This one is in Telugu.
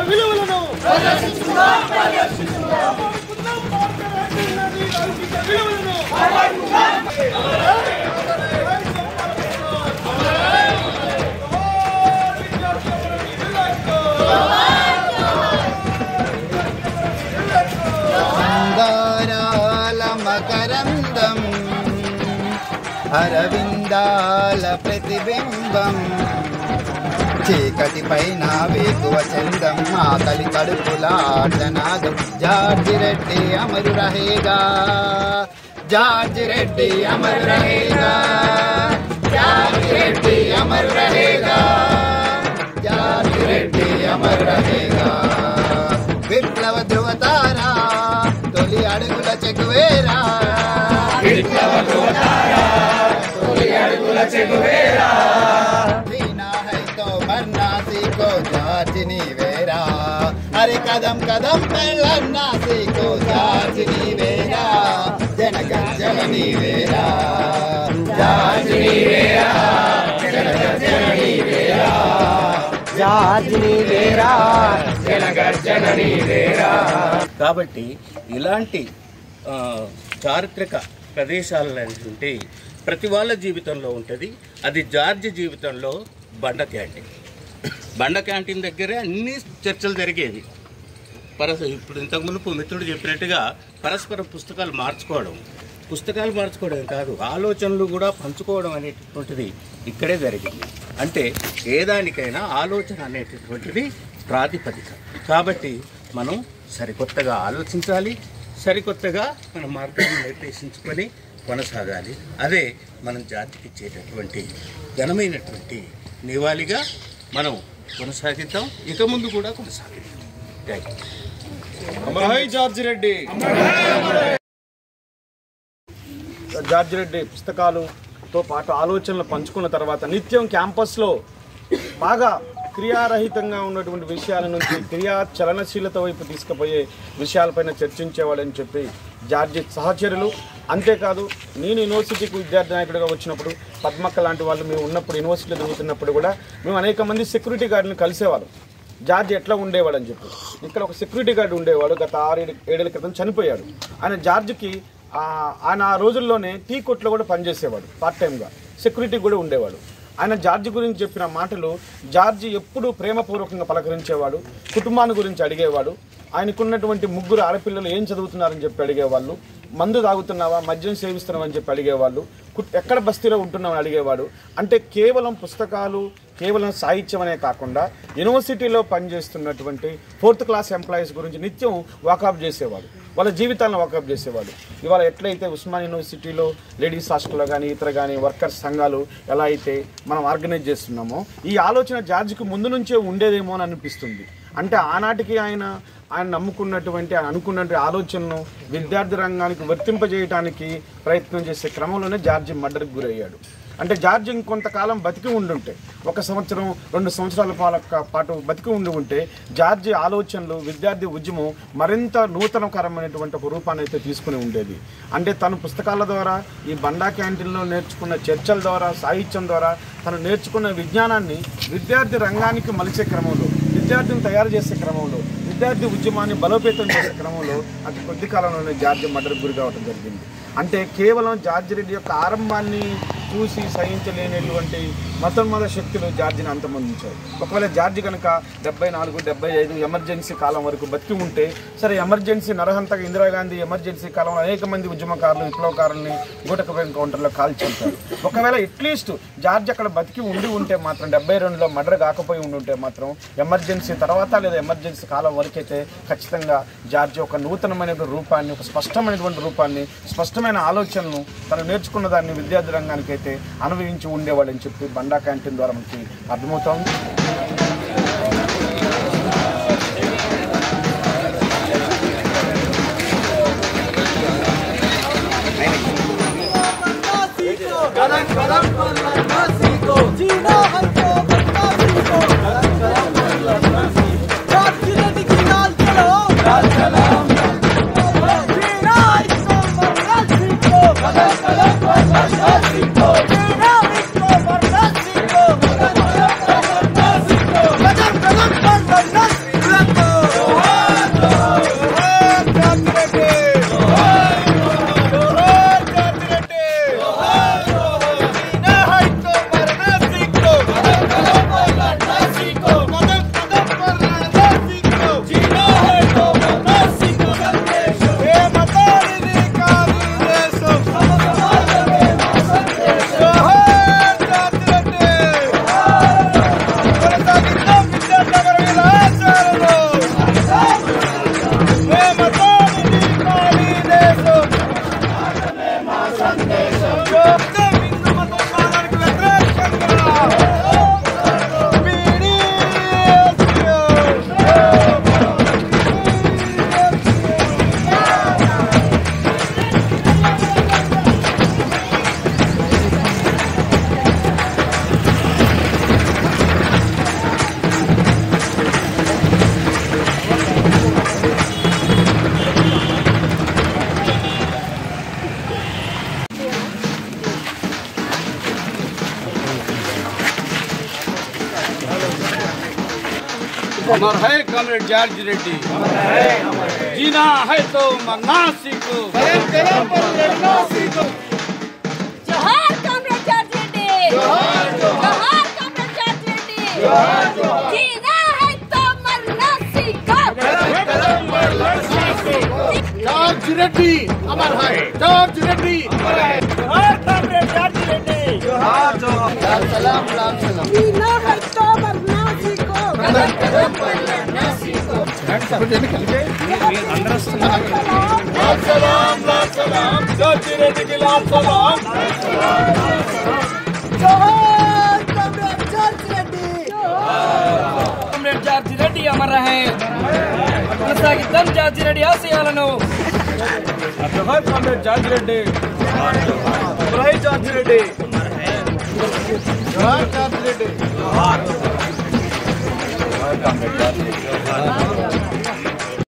విలువలను మకరందం అరవిందాల ప్రతిబింబం చీకటి పైన వేకువ చందం ఆకలి కడుపులాటనాదం జార్జి రెడ్డి అమరు రహేగా జార్జి రెడ్డి అమరు రహేగా జార్జి రెడ్డి అమరు రహేగా జార్జి రెడ్డి అమరు రహేగా విప్లవ ధృవతారా తొలి అడుగుల చెగువేరా విప్లవ ధృవతారా తొలి అడుగుల చెగువేరా जीना है तो मरना सीखो जार्ज नीवेरा अरे कदम कदम पे लड़ना सीखो जार्ज नीवेरा जनगर्जन नीवेरा जार्ज नीवेरा जनगर्जन नीवेरा जार्ज नीवेरा जनगर्जन नीवेरा కాబట్టి ఇలాంటి చారిత్రక ప్రదేశాలు ఉంటే ప్రతి వాళ్ళ జీవితంలో ఉంటుంది. అది జార్జ్ జీవితంలో బండ క్యాంటీన్ దగ్గరే అన్ని చర్చలు జరిగేవి. ఇప్పుడు ఇంతకుముందు మిత్రుడు చెప్పినట్టుగా పరస్పర పుస్తకాలు మార్చుకోవడం కాదు, ఆలోచనలు కూడా పంచుకోవడం అనేటటువంటిది ఇక్కడే జరిగింది. అంటే ఏదానికైనా ఆలోచన అనేటటువంటిది ప్రాతిపదిక. కాబట్టి మనం సరికొత్తగా ఆలోచించాలి, సరికొత్తగా మన మార్గాన్ని నిర్దేశించుకొని కొనసాగాలి. అదే మనం జాతికి ఇచ్చేటటువంటి ఘనమైనటువంటి నివాళిగా మనం కొనసాగిద్దాం, ఇక ముందు కూడా కొనసాగిద్దాం. జార్జి రెడ్డి జార్జి రెడ్డి పుస్తకాలతో పాటు ఆలోచనలు పంచుకున్న తర్వాత నిత్యం క్యాంపస్లో బాగా క్రియారహితంగా ఉన్నటువంటి విషయాల నుంచి చలనశీలత వైపు తీసుకుపోయే విషయాలపైన చర్చించేవాడని చెప్పి జార్జి సహచరులు, అంతేకాదు నేను యూనివర్సిటీకి విద్యార్థి నాయకుడిగా వచ్చినప్పుడు పద్మక్క లాంటి వాళ్ళు మేము ఉన్నప్పుడు యూనివర్సిటీలో చదువుతున్నప్పుడు కూడా మేము అనేక మంది సెక్యూరిటీ గార్డుని కలిసేవాళ్ళం. జార్జి ఎట్లా ఉండేవాడు అని చెప్పి. ఇక్కడ ఒక సెక్యూరిటీ గార్డు ఉండేవాడు, గత 6-7 ఏళ్ల క్రితం చనిపోయాడు. ఆయన ఆ రోజుల్లోనే టీ కొట్లో కూడా పనిచేసేవాడు, పార్ట్ టైంగా సెక్యూరిటీ కూడా ఉండేవాడు. ఆయన జార్జి గురించి చెప్పిన మాటలు, జార్జి ఎప్పుడూ ప్రేమపూర్వకంగా పలకరించేవాడు, కుటుంబాన్ని గురించి అడిగేవాడు, ఆయనకున్నటువంటి 3 ఆడపిల్లలు ఏం చదువుతున్నారని చెప్పి అడిగేవాళ్ళు, మందు తాగుతున్నావా, మద్యం సేవిస్తున్నావా అని చెప్పి అడిగేవాళ్ళు, ఎక్కడ బస్తీలో ఉంటున్నామని అడిగేవాడు. అంటే కేవలం పుస్తకాలు, కేవలం సాహిత్యం అనే కాకుండా యూనివర్సిటీలో పనిచేస్తున్నటువంటి 4th క్లాస్ ఎంప్లాయీస్ గురించి నిత్యం వాకప్ చేసేవాడు, వాళ్ళ జీవితాలను వాకప్ చేసేవాడు. ఇవాళ ఎట్లయితే ఉస్మాన్ యూనివర్సిటీలో లేడీస్ హాస్టల్లో కానీ ఇతర కానీ వర్కర్స్ సంఘాలు ఎలా అయితే మనం ఆర్గనైజ్ చేస్తున్నామో, ఈ ఆలోచన జార్జికి ముందు నుంచే ఉండేదేమో అని అనిపిస్తుంది. అంటే ఆనాటికి ఆయన నమ్ముకున్నటువంటి అనుకున్నటువంటి ఆలోచనను విద్యార్థి రంగానికి వర్తింపజేయడానికి ప్రయత్నం చేసే క్రమంలోనే జార్జి మర్డర్కి గురయ్యాడు. అంటే జార్జి ఇంకొంతకాలం బతికి ఉండుంటే, 1 సంవత్సరం 2 సంవత్సరాల పాటు బతికి ఉంటే జార్జి ఆలోచనలు, విద్యార్థి ఉద్యమం మరింత నూతనకరమైనటువంటి ఒక రూపాన్ని అయితే తీసుకుని ఉండేది. అంటే తను పుస్తకాల ద్వారా, ఈ బండా క్యాంటీన్లో నేర్చుకున్న చర్చల ద్వారా, సాహిత్యం ద్వారా తను నేర్చుకున్న విజ్ఞానాన్ని విద్యార్థి రంగానికి మలిచే క్రమంలో, విద్యార్థిని తయారు చేసే క్రమంలో, విద్యార్థి ఉద్యమాన్ని బలోపేతం చేసే క్రమంలో అతి కొద్ది కాలంలోనే జార్జి మర్డర్కి గురి కావడం జరిగింది. అంటే కేవలం జార్జి రెడ్డి యొక్క ఆరంభాన్ని చూసి సహించలేనటువంటి మతోన్మాద శక్తులు జార్జిని అంతమొందించాయి. ఒకవేళ జార్జి కనుక 74-75 ఎమర్జెన్సీ కాలం వరకు బతికి ఉంటే సరే, ఎమర్జెన్సీ నరహంతగా ఇందిరాగాంధీ ఎమర్జెన్సీ కాలంలో అనేక మంది ఉద్యమకారులు, విప్లవకారులని గూటకపు ఎన్కౌంటర్లో కాల్చుంటారు. ఒకవేళ అట్లీస్ట్ జార్జి అక్కడ బతికి ఉంటే మాత్రం 72లో మర్డర్ కాకపోయి ఉంటే మాత్రం ఎమర్జెన్సీ తర్వాత లేదా ఎమర్జెన్సీ కాలం వరకైతే ఖచ్చితంగా జార్జి ఒక నూతనమైనటువంటి రూపాన్ని, ఒక స్పష్టమైనటువంటి రూపాన్ని, స్పష్టమైన ఆలోచనను తను నేర్చుకున్న దాన్ని విద్యార్థి రంగానికి అయితే అనుభవించి ఉండేవాడని చెప్పి బండా క్యాంటీన్ ద్వారా మనకి అర్థమవుతోంది. अमर है कॉमरेड जॉर्ज रेड्डी, जीना है तो मरना सीखो, जोहार कॉमरेड जॉर्ज रेड्डी, जोहार जोहार कॉमरेड जॉर्ज रेड्डी, जोहार जोहार जीना है तो मरना सीखो, जॉर्ज रेड्डी अमर है, जॉर्ज रेड्डी जोहार कॉमरेड जॉर्ज रेड्डी, जोहार जोहार सलाम सलाम सलाम जीना है तो मरना सीखो, सलाम सलाम जॉर्ज रेड्डी के लाल सलाम, जोहार comrade George Reddy, comrade George Reddy अमर रहे కొనసాగిద్దాం జార్జ్ రెడ్డి ఆశయాలను जोहार कॉमरेड जॉर्ज रेड्डी, जोहार जॉर्ज रेड्डी, जोहार जॉर्ज रेड्डी, जोहार कॉमरेड जॉर्ज रेड्डी।